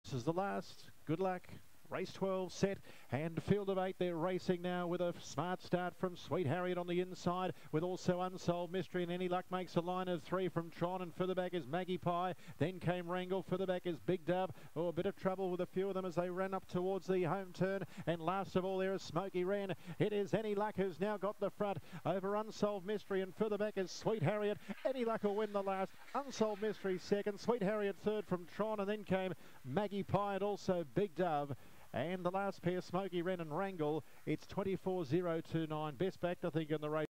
This is the last. Good luck. Race 12 set and field of 8. They're racing now with a smart start from Sweet Harriet on the inside, with also Unsolved Mystery, and Any Luck makes a line of 3 from Tron, and further back is Maggie Pie. Then came Wrangle. Further back is Big Dove. Oh, a bit of trouble with a few of them as they ran up towards the home turn. And last of all there is Smoky Wren. It is Any Luck who's now got the front over Unsolved Mystery, and further back is Sweet Harriet. Any Luck will win the last. Unsolved Mystery second. Sweet Harriet third from Tron, and then came Maggie Pie and also Big Dove. And the last pair, Smoky Wren and Wrangle, it's 24.029. Best backed, I think, in the race.